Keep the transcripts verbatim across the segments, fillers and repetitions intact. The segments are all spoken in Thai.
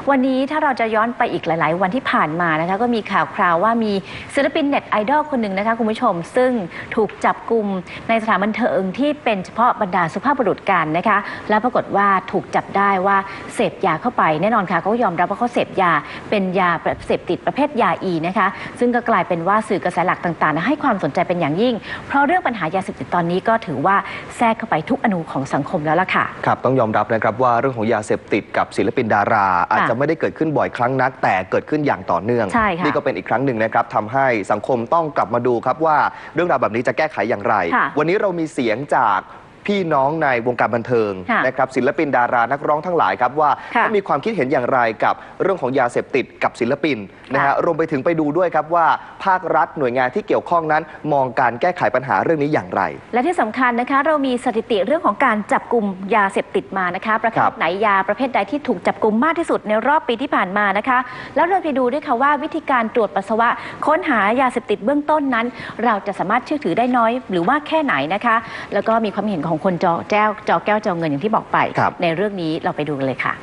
วันนี้ถ้าเราจะย้อนไปอีกหลายๆวันที่ผ่านมานะคะก็มีข่าวคราวว่ามีศิลปินเน็ตไอดอลคนหนึ่งนะคะคุณผู้ชมซึ่งถูกจับกุมในสถานบันเทิงที่เป็นเฉพาะบรรดาสุภาพบุรุษกันนะคะแล้วปรากฏว่าถูกจับได้ว่าเสพยาเข้าไปแน่นอนค่ะเขายอมรับว่าเขาเสพยาเป็นยาเสพติดประเภทยาอีนะคะซึ่งก็กลายเป็นว่าสื่อกระแสหลักต่างๆให้ความสนใจเป็นอย่างยิ่งเพราะเรื่องปัญหายาเสพติดตอนนี้ก็ถือว่าแทรกเข้าไปทุกอนูของสังคมแล้วล่ะค่ะครับต้องยอมรับนะครับว่าเรื่องของยาเสพติดกับศิลปินดาราอาจจะไม่ได้เกิดขึ้นบ่อยครั้งนักแต่เกิดขึ้นอย่างต่อเนื่องนี่ก็เป็นอีกครั้งหนึ่งนะครับทำให้สังคมต้องกลับมาดูครับว่าเรื่องราวแบบนี้จะแก้ไขอย่างไรวันนี้เรามีเสียงจากพี่น้องในวงการบันเทิงนะครับศิลปินดารานักร้องทั้งหลายครับว่าเขามีความคิดเห็นอย่างไรกับเรื่องของยาเสพติดกับศิลปินนะฮะรวมไปถึงไปดูด้วยครับว่าภาครัฐหน่วยงานที่เกี่ยวข้องนั้นมองการแก้ไขปัญหาเรื่องนี้อย่างไรและที่สำคัญนะคะเรามีสถิติเรื่องของการจับกุมยาเสพติดมานะคะประเภทไหนยาประเภทใดที่ถูกจับกุมมากที่สุดในรอบปีที่ผ่านมานะคะแล้วเราไปดูด้วยค่ะว่าวิธีการตรวจปัสสาวะค้นหายาเสพติดเบื้องต้นนั้นเราจะสามารถเชื่อถือได้น้อยหรือว่าแค่ไหนนะคะแล้วก็มีความเห็นของคนจอแก้วจอแก้วจอเงินอย่างที่บอกไปในเรื่องนี้เราไปดูกันเลยค่ะ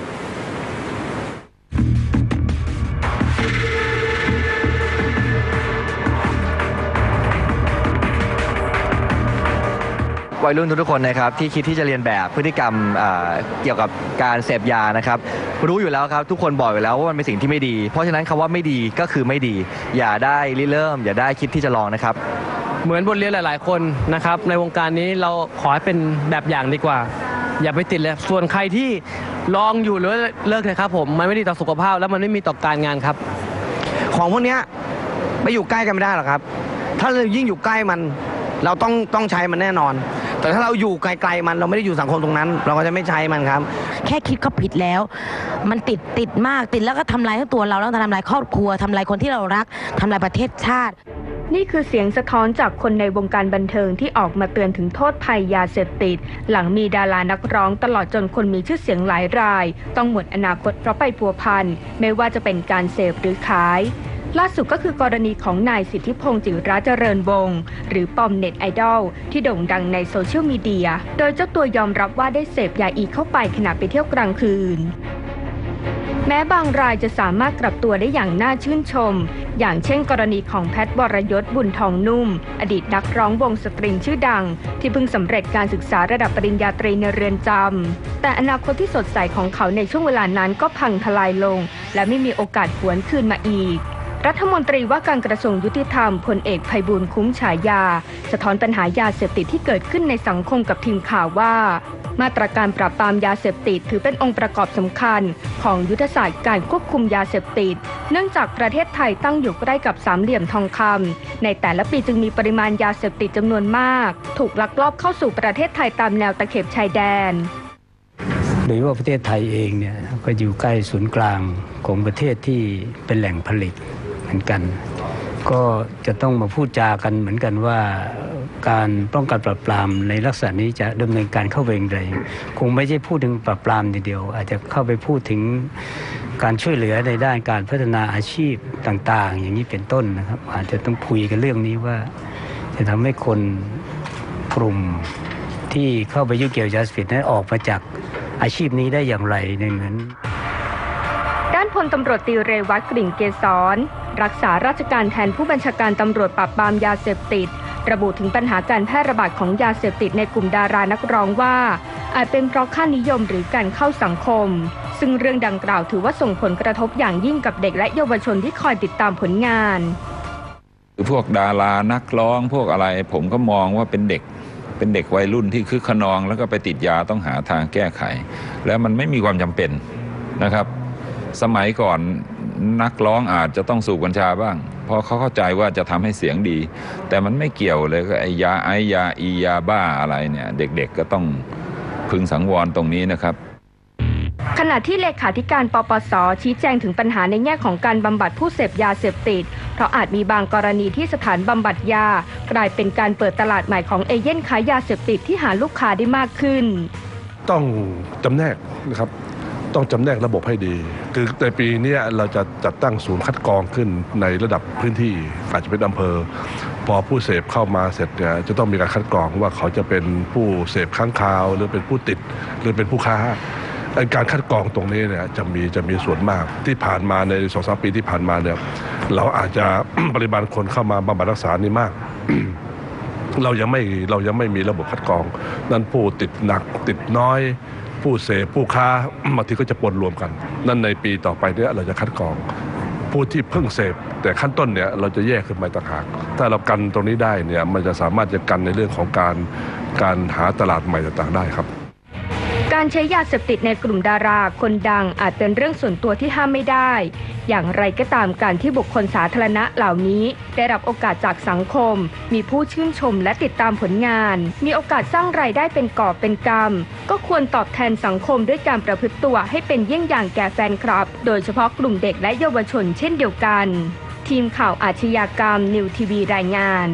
วัยรุ่นทุกคนนะครับที่คิดที่จะเรียนแบบพฤติกรรมเกี่ยวกับการเสพยานะครับรู้อยู่แล้วครับทุกคนบอกอยู่แล้วว่ามันเป็นสิ่งที่ไม่ดีเพราะฉะนั้นคำว่าไม่ดีก็คือไม่ดีอย่าได้ริเริ่มอย่าได้คิดที่จะลองนะครับเหมือนบทเรียนหลายๆคนนะครับในวงการนี้เราขอให้เป็นแบบอย่างดีกว่าอย่าไปติดเลยส่วนใครที่ลองอยู่หรือเลิกเลยครับผมมันไม่ดีต่อสุขภาพแล้วมันไม่มีต่อการงานครับของพวกนี้ไม่อยู่ใกล้กันไม่ได้หรอกครับถ้าเรายิ่งอยู่ใกล้มันเราต้องต้องใช้มันแน่นอนแต่ถ้าเราอยู่ไกลๆมันเราไม่ได้อยู่สังคมตรงนั้นเราก็จะไม่ใช้มันครับแค่คิดก็ผิดแล้วมันติดติดมากติดแล้วก็ทำลายทั้งตัวเราแล้วทำลายครอบครัวทำลายคนที่เรารักทำลายประเทศชาตินี่คือเสียงสะท้อนจากคนในวงการบันเทิงที่ออกมาเตือนถึงโทษภัยยาเสพติดหลังมีดารานักร้องตลอดจนคนมีชื่อเสียงหลายรายต้องหมดอนาคตเพราะไปพัวพันไม่ว่าจะเป็นการเสพหรือขายล่าสุดก็คือกรณีของนายสิทธิพงษ์จิระเจริญวงศ์หรือปอมเน็ตไอดอลที่โด่งดังในโซเชียลมีเดียโดยเจ้าตัวยอมรับว่าได้เสพยาอีเข้าไปขณะไปเที่ยวกลางคืนแม้บางรายจะสามารถกลับตัวได้อย่างน่าชื่นชมอย่างเช่นกรณีของแพทย์วรยศบุญทองนุ่มอดีตนักร้องวงสตริงชื่อดังที่เพิ่งสำเร็จการศึกษาระดับปริญญาตรีในเรือนจำแต่อนาคตที่สดใสของเขาในช่วงเวลานั้นก็พังทลายลงและไม่มีโอกาสหวนคืนมาอีกรัฐมนตรีว่าการกระทรวงยุติธรรมพลเอกไพบูลย์คุ้มฉายาสะท้อนปัญหายาเสพติดที่เกิดขึ้นในสังคมกับทีมข่าวว่ามาตรการปราบปรามยาเสพติดถือเป็นองค์ประกอบสำคัญของยุทธศาสตร์การควบคุมยาเสพติดเนื่องจากประเทศไทยตั้งอยู่ใกล้กับสามเหลี่ยมทองคำในแต่ละปีจึงมีปริมาณยาเสพติดจำนวนมากถูกลักลอบเข้าสู่ประเทศไทยตามแนวตะเข็บชายแดนโดยว่าประเทศไทยเองเนี่ยก็อยู่ใกล้ศูนย์กลางของประเทศที่เป็นแหล่งผลิตเหมือนกันก็จะต้องมาพูดจากันเหมือนกันว่าการป้องกันปราบปรามในลักษณะนี้จะดำเนินการเข้าไปอย่างไรคงไม่ใช่พูดถึงปราบปรามทีเดียวอาจจะเข้าไปพูดถึงการช่วยเหลือในด้านการพัฒนาอาชีพต่างๆอย่างนี้เป็นต้นนะครับอาจจะต้องคุยกันเรื่องนี้ว่าจะทำให้คนกลุ่มที่เข้าไปยุ่งเกี่ยวยาเสพติดนั้นออกมาจากอาชีพนี้ได้อย่างไรในนั้นด้านพลตำรวจตรีเรวัตกลิ่นเกษรรักษาราชการแทนผู้บัญชาการตำรวจปราบปรามยาเสพติดระบุถึงปัญหาการแพร่ระบาดของยาเสพติดในกลุ่มดารานักร้องว่าอาจเป็นเพราะค่านิยมหรือการเข้าสังคมซึ่งเรื่องดังกล่าวถือว่าส่งผลกระทบอย่างยิ่งกับเด็กและเยาวชนที่คอยติดตามผลงานพวกดารานักร้องพวกอะไรผมก็มองว่าเป็นเด็กเป็นเด็กวัยรุ่นที่คึกขนองแล้วก็ไปติดยาต้องหาทางแก้ไขแล้วมันไม่มีความจำเป็นนะครับสมัยก่อนนักร้องอาจจะต้องสูบกัญชาบ้างเพราะเขาเข้าใจว่าจะทำให้เสียงดีแต่มันไม่เกี่ยวเลยก็ไอยาไอยาอียาบ้าอะไรเนี่ยเด็กๆก็ต้องพึงสังวรตรงนี้นะครับขณะที่เลขาธิการปปส.ชี้แจงถึงปัญหาในแง่ของการบำบัดผู้เสพยาเสพติดเพราะอาจมีบางกรณีที่สถานบำบัดยากลายเป็นการเปิดตลาดใหม่ของเอเย่นขายยาเสพติดที่หาลูกค้าได้มากขึ้นต้องจำแนกนะครับต้องจำแนกระบบให้ดีคือในปีนี้เราจะจัดตั้งศูนย์คัดกรองขึ้นในระดับพื้นที่อาจจะเป็นอำเภอพอผู้เสพเข้ามาเสร็จเนี่ยจะต้องมีการคัดกรองว่าเขาจะเป็นผู้เสพค้างคาวหรือเป็นผู้ติดหรือเป็นผู้ค้าการคัดกรองตรงนี้เนี่ยจะมีจะมีส่วนมากที่ผ่านมาในสองสามปีที่ผ่านมาเนี่ยเราอาจจะ ปริมาณคนเข้ามาบำบัดรักษานี่มาก เรายังไม่เรายังไม่มีระบบคัดกรองนั่นผู้ติดหนักติดน้อยผู้เสพผู้ค้า บางทีก็จะปนรวมกันนั่นในปีต่อไปเนี่ยเราจะคัดกรองผู้ที่เพิ่งเสพแต่ขั้นต้นเนี่ยเราจะแยกขึ้นมาต่างหากถ้าเรากันตรงนี้ได้เนี่ยมันจะสามารถจะกันในเรื่องของการการหาตลาดใหม่ต่างๆได้ครับการใช้ยาเสพติดในกลุ่มดาราคนดังอาจเป็นเรื่องส่วนตัวที่ห้ามไม่ได้อย่างไรก็ตามการที่บุคคลสาธารณะเหล่านี้ได้รับโอกาสจากสังคมมีผู้ชื่นชมและติดตามผลงานมีโอกาสสร้างรายได้เป็นกอบเป็นกำก็ควรตอบแทนสังคมด้วยการประพฤติตัวให้เป็นเยี่ยงอย่างแก่แฟนคลับโดยเฉพาะกลุ่มเด็กและเยาวชนเช่นเดียวกันทีมข่าวอาชญากรรมนิวทีวีรายงาน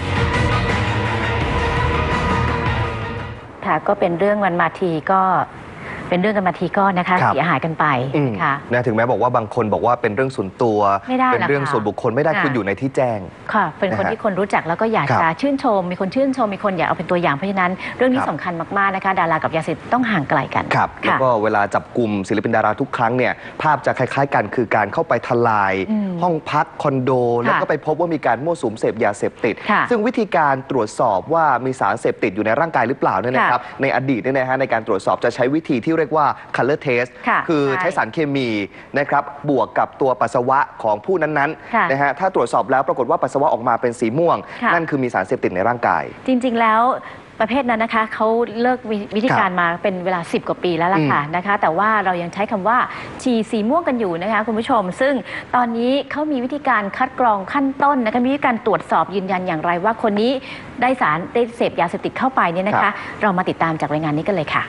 ค่ะก็เป็นเรื่องวันมาทีก็เป็นเรื่องกันมาทีก็นะคะเสียหายกันไปค่ะนะถึงแม้บอกว่าบางคนบอกว่าเป็นเรื่องส่วนตัวเป็นเรื่องส่วนบุคคลไม่ได้คุณอยู่ในที่แจ้งค่ะเป็นคนที่คนรู้จักแล้วก็อยากจะชื่นชมมีคนชื่นชมมีคนอยากเอาเป็นตัวอย่างเพราะฉะนั้นเรื่องนี้สำคัญมากๆนะคะดารากับยาเสพติดต้องห่างไกลกันครับแล้วก็เวลาจับกลุ่มศิลปินดาราทุกครั้งเนี่ยภาพจะคล้ายๆกันคือการเข้าไปทลายห้องพักคอนโดแล้วก็ไปพบว่ามีการมั่วสุมเสพยาเสพติดซึ่งวิธีการตรวจสอบว่ามีสารเสพติดอยู่ในร่างกายหรือเปล่าเนี่ยนะครับในอดีตเนี่ยนะฮะในการตรวจสอบจะใช้วิธีที่เรียกว่า color test คือใช้สารเคมีนะครับบวกกับตัวปัสสาวะของผู้นั้นๆนะฮะถ้าตรวจสอบแล้วปรากฏว่าปัสสาวะออกมาเป็นสีม่วงนั่นคือมีสารเสพติดในร่างกายจริงๆแล้วประเภทนั้นนะคะเขาเลิกวิธีการมาเป็นเวลาสิบกว่าปีแล้วล่ะค่ะนะคะแต่ว่าเรายังใช้คำว่าฉี่สีม่วงกันอยู่นะคะคุณผู้ชมซึ่งตอนนี้เขามีวิธีการคัดกรองขั้นต้นนะคะมีวิธีการตรวจสอบยืนยันอย่างไรว่าคนนี้ได้สารได้เสพยาเสพติดเข้าไปเนี่ยนะคะเรามาติดตามจากรายงานนี้กันเลยค่ะ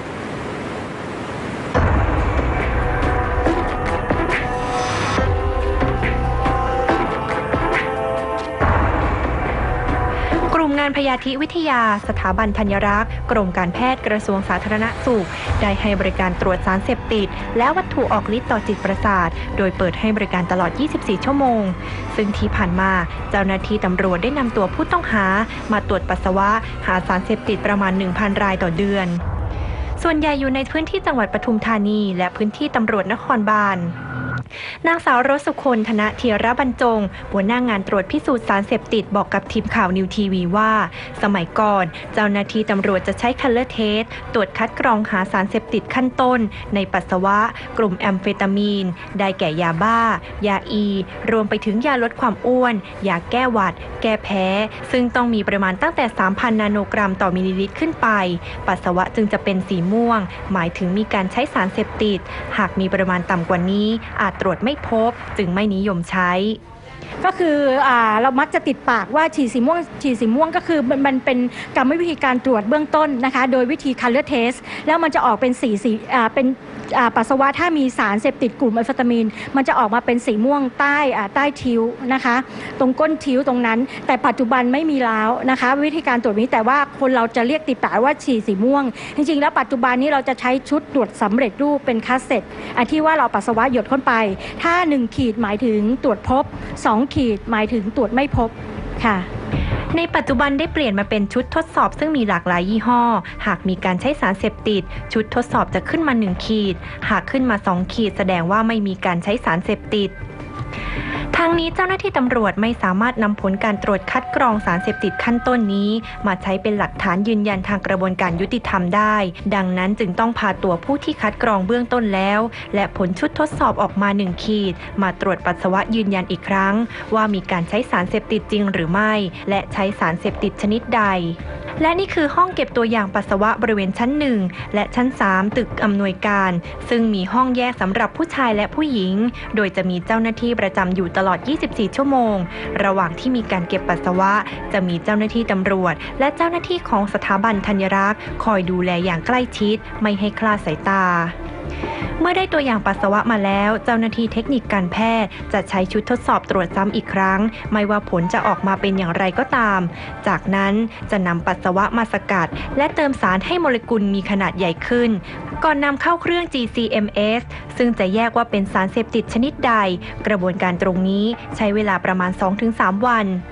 งานพยาธิวิทยาสถาบันธัญรักษ์กรมการแพทย์กระทรวงสาธารณสุขได้ให้บริการตรวจสารเสพติดและวัตถุออกฤทธิ์ต่อจิตประสาทโดยเปิดให้บริการตลอดยี่สิบสี่ชั่วโมงซึ่งที่ผ่านมาเจ้าหน้าที่ตำรวจได้นำตัวผู้ต้องหามาตรวจปัสสาวะหาสารเสพติดประมาณ หนึ่งพัน รายต่อเดือนส่วนใหญ่อยู่ในพื้นที่จังหวัดปทุมธานีและพื้นที่ตำรวจนครบาลนางสาวรสสุคนธนะเทียระบรรจงหัวหน้างานตรวจพิสูจน์สารเสพติดบอกกับทีมข่าวนิวทีวีว่าสมัยก่อนเจ้าหน้าที่ตำรวจจะใช้คัลเลอร์เทสตรวจคัดกรองหาสารเสพติดขั้นต้นในปัสสาวะกลุ่มแอมเฟตามีนได้แก่ยาบ้ายาอีรวมไปถึงยาลดความอ้วนยาแก้หวัดแก้แพ้ซึ่งต้องมีปริมาณตั้งแต่ สามพัน นาโนกรัมต่อมิลลิลิตรขึ้นไปปัสสาวะจึงจะเป็นสีม่วงหมายถึงมีการใช้สารเสพติดหากมีปริมาณต่ำกว่านี้อาจตรวจไม่พบจึงไม่นิยมใช้ก็คืออ่าเรามักจะติดปากว่าฉี่สีม่วงฉี่สีม่วงก็คือมันมันเป็นกรรมวิธีการตรวจเบื้องต้นนะคะโดยวิธี color test แล้วมันจะออกเป็นสีสีอ่าเป็นอ่าปัสสาวะถ้ามีสารเสพติดกลุ่มแอมเฟตามีนมันจะออกมาเป็นสีม่วงใต้อ่าใต้ทิ้วนะคะตรงก้นทิ้วตรงนั้นแต่ปัจจุบันไม่มีแล้วนะคะวิธีการตรวจนี้แต่ว่าคนเราจะเรียกติดปากว่าฉี่สีม่วงจริงๆแล้วปัจจุบันนี้เราจะใช้ชุดตรวจสำเร็จรูปเป็นคัสเซ็ตอันที่ว่าเราปัสสาวะหยดเข้าไปถ้าหนึ่งขีดหมายถึงตรวจพบสองขีดหมายถึงตรวจไม่พบค่ะในปัจจุบันได้เปลี่ยนมาเป็นชุดทดสอบซึ่งมีหลากหลายยี่ห้อหากมีการใช้สารเสพติดชุดทดสอบจะขึ้นมาหนึ่งขีดหากขึ้นมาสองขีดแสดงว่าไม่มีการใช้สารเสพติดทางนี้เจ้าหน้าที่ตำรวจไม่สามารถนำผลการตรวจคัดกรองสารเสพติดขั้นต้นนี้มาใช้เป็นหลักฐานยืนยันทางกระบวนการยุติธรรมได้ดังนั้นจึงต้องพาตัวผู้ที่คัดกรองเบื้องต้นแล้วและผลชุดทดสอบออกมาหนึ่งขีดมาตรวจปัสสาวะยืนยันอีกครั้งว่ามีการใช้สารเสพติดจริงหรือไม่และใช้สารเสพติดชนิดใดและนี่คือห้องเก็บตัวอย่างปัสสาวะบริเวณชั้นหนึ่งและชั้นสามตึกอำนวยการซึ่งมีห้องแยกสำหรับผู้ชายและผู้หญิงโดยจะมีเจ้าหน้าที่ประจำอยู่ตลอดยี่สิบสี่ชั่วโมงระหว่างที่มีการเก็บปัสสาวะจะมีเจ้าหน้าที่ตำรวจและเจ้าหน้าที่ของสถาบันธัญรักษ์คอยดูแลอย่างใกล้ชิดไม่ให้คลาดสายตาเมื่อได้ตัวอย่างปัสสาวะมาแล้วเจ้าหน้าที่เทคนิคการแพทย์จะใช้ชุดทดสอบตรวจซ้ำอีกครั้งไม่ว่าผลจะออกมาเป็นอย่างไรก็ตามจากนั้นจะนำปัสสาวะมาสกัดและเติมสารให้โมเลกุลมีขนาดใหญ่ขึ้นก่อนนำเข้าเครื่อง จี ซี เอ็ม เอส ซึ่งจะแยกว่าเป็นสารเสพติดชนิดใดกระบวนการตรงนี้ใช้เวลาประมาณ สองถึงสาม วัน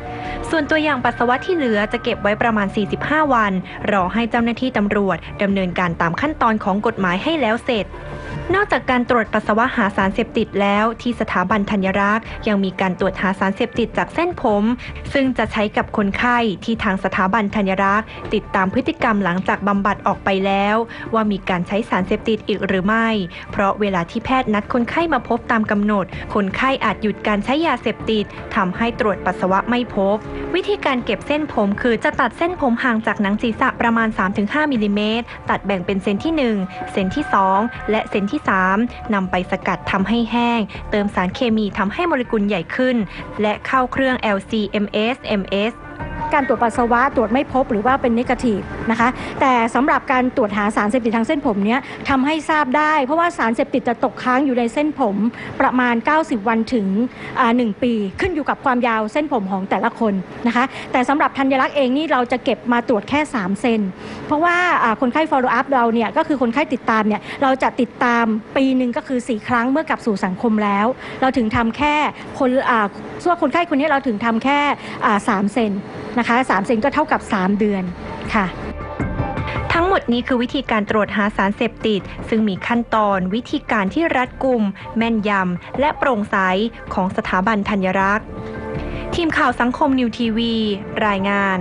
ส่วนตัวอย่างปัสสาวะที่เหลือจะเก็บไว้ประมาณ สี่สิบห้า วันรอให้เจ้าหน้าที่ตำรวจดำเนินการตามขั้นตอนของกฎหมายให้แล้วเสร็จนอกจากการตรวจปัสสาวะหาสารเสพติดแล้วที่สถาบันธัญรักษ์ยังมีการตรวจหาสารเสพติดจากเส้นผมซึ่งจะใช้กับคนไข้ที่ทางสถาบันธัญรักษ์ติดตามพฤติกรรมหลังจากบำบัดออกไปแล้วว่ามีการใช้สารเสพติดอีกหรือไม่เพราะเวลาที่แพทย์นัดคนไข้มาพบตามกำหนดคนไข้อาจหยุดการใช้ยาเสพติดทำให้ตรวจปัสสาวะไม่พบวิธีการเก็บเส้นผมคือจะตัดเส้นผมห่างจากหนังศีรษะประมาณ สามถึงห้า มิลลิเมตรตัดแบ่งเป็นเซนที่หนึ่งเซนที่สองและเซนที่สามนำไปสกัดทำให้แห้งเติมสารเคมีทำให้โมเลกุลใหญ่ขึ้นและเข้าเครื่อง แอล ซี เอ็ม เอส เอ็ม เอสการตรวจปัสสาวะตรวจไม่พบหรือว่าเป็นเนกาทีฟนะคะแต่สำหรับการตรวจหาสารเสพติดทางเส้นผมเนี้ยทำให้ทราบได้เพราะว่าสารเสพติดจะตกค้างอยู่ในเส้นผมประมาณเก้าสิบวันถึงหนึ่งปีขึ้นอยู่กับความยาวเส้นผมของแต่ละคนนะคะแต่สำหรับธัญรักษ์เองนี่เราจะเก็บมาตรวจแค่สามเซนเพราะว่าคนไข้ follow up เราเนี่ยก็คือคนไข้ติดตามเนี่ยเราจะติดตามปีหนึ่งก็คือสี่ครั้งเมื่อกลับสู่สังคมแล้วเราถึงทำแค่คนส่วนคนไข้คนนี้เราถึงทำแค่สามเซนนะคะสามเซนก็เท่ากับสามเดือนค่ะทั้งหมดนี้คือวิธีการตรวจหาสารเสพติดซึ่งมีขั้นตอนวิธีการที่รัดกุมแม่นยำและโปร่งใสของสถาบันธัญรักษ์ทีมข่าวสังคมนิวทีวีรายงาน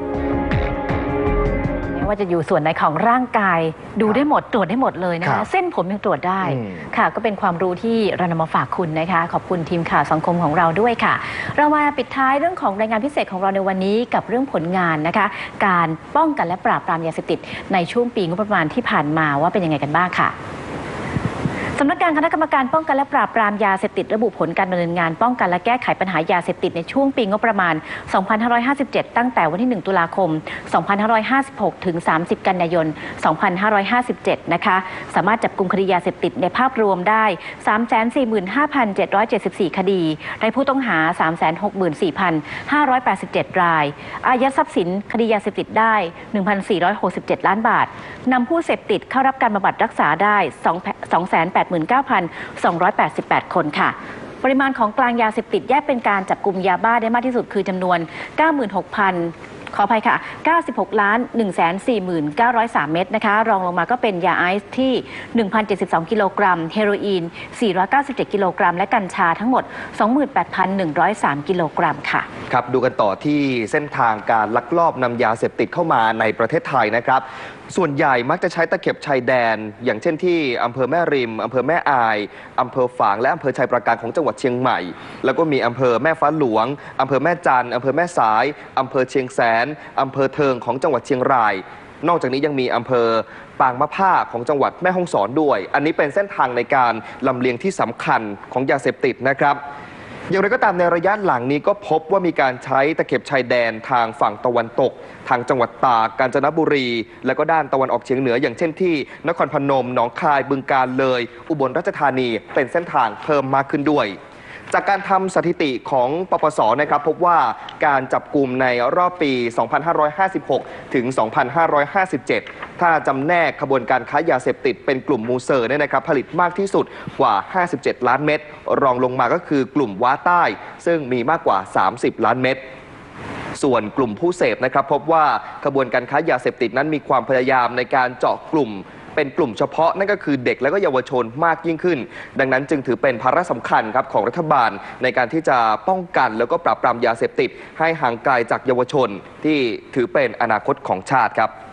ว่าจะอยู่ส่วนไหนของร่างกายดูได้หมดตรวจได้หมดเลยนะคะเส้นผมยังตรวจได้ค่ะก็เป็นความรู้ที่เรานำมาฝากคุณนะคะขอบคุณทีมข่าวสังคมของเราด้วยค่ะเรามาปิดท้ายเรื่องของรายงานพิเศษของเราในวันนี้กับเรื่องผลงานนะคะการป้องกันและปราบปรามยาเสพติดในช่วงปีงบประมาณที่ผ่านมาว่าเป็นยังไงกันบ้างค่ะสำนักงานคณะกรรมการป้องกันและปราบปรามยาเสพติดระบุผลการดำเนินงานป้องกันและแก้ไขปัญหายาเสพติดในช่วงปีงบประมาณ สองพันห้าร้อยห้าสิบเจ็ด ตั้งแต่วันที่ หนึ่ง ตุลาคม สองพันห้าร้อยห้าสิบหก ถึง สามสิบ กันยายน สองพันห้าร้อยห้าสิบเจ็ด นะคะสามารถจับกุมคดียาเสพติดในภาพรวมได้ สามแสนสี่หมื่นห้าพันเจ็ดร้อยเจ็ดสิบสี่ คดีได้ผู้ต้องหา สามแสนหกหมื่นสี่พันห้าร้อยแปดสิบเจ็ด รายอายัดทรัพย์สินคดียาเสพติดได้ หนึ่งพันสี่ร้อยหกสิบเจ็ด ล้านบาทนำผู้เสพติดเข้ารับการบำบัดรักษาได้ สองแสนแปดหมื่นเก้าพันสองร้อยแปดสิบแปด คนค่ะปริมาณของกลางยาเสพติดแยกเป็นการจับกุมยาบ้าได้มากที่สุดคือจำนวน เก้าหมื่นหกพัน ขออภัยค่ะ เก้าสิบหกล้าน หนึ่งแสนสี่หมื่นเก้าร้อยสาม เม็ดนะคะรองลงมาก็เป็นยาไอซ์ที่ หนึ่งพันเจ็ดสิบสอง กิโลกรัมเฮโรอีน สี่ร้อยเก้าสิบเจ็ด กิโลกรัมและกัญชาทั้งหมด สองหมื่นแปดพันหนึ่งร้อยสาม กิโลกรัมค่ะครับดูกันต่อที่เส้นทางการลักลอบนำยาเสพติดเข้ามาในประเทศไทยนะครับส่วนใหญ่มักจะใช้ตะเข็บชายแดนอย่างเช่นที่อำเภอแม่ริมอำเภอแม่อายอำเภอฝางและอำเภอชัยปราการของจังหวัดเชียงใหม่แล้วก็มีอำเภอแม่ฟ้าหลวงอำเภอแม่จันทร์อำเภอแม่สายอำเภอเชียงแสนอำเภอเทิงของจังหวัดเชียงรายนอกจากนี้ยังมีอำเภอปางมะผ้าของจังหวัดแม่ฮ่องสอนด้วยอันนี้เป็นเส้นทางในการลำเลียงที่สำคัญของยาเสพติดนะครับอย่างไรก็ตามในระยะหลังนี้ก็พบว่ามีการใช้ตะเข็บชายแดนทางฝั่งตะวันตกทางจังหวัดตากกาญจนบุรีและก็ด้านตะวันออกเฉียงเหนืออย่างเช่นที่นครพนมหนองคายบึงกาฬเลยอุบลราชธานีเป็นเส้นทางเพิ่มมากขึ้นด้วยจากการทำสถิติของปปส.นะครับพบว่าการจับกุมในรอบปี สองพันห้าร้อยห้าสิบหก ถึง สองพันห้าร้อยห้าสิบเจ็ด ถ้าจำแนกขบวนการค้ายาเสพติดเป็นกลุ่มมูเซอร์เนี่ยนะครับผลิตมากที่สุดกว่า ห้าสิบเจ็ด ล้านเม็ดรองลงมาก็คือกลุ่มว้าใต้ซึ่งมีมากกว่า สามสิบ ล้านเม็ดส่วนกลุ่มผู้เสพนะครับพบว่าขบวนการค้ายาเสพติดนั้นมีความพยายามในการเจาะกลุ่มเป็นกลุ่มเฉพาะนั่นก็คือเด็กและก็เยาวชนมากยิ่งขึ้นดังนั้นจึงถือเป็นภาระสำคัญครับของรัฐบาลในการที่จะป้องกันแล้วก็ปราบปรามยาเสพติดให้ห่างไกลจากเยาวชนที่ถือเป็นอนาคตของชาติครับ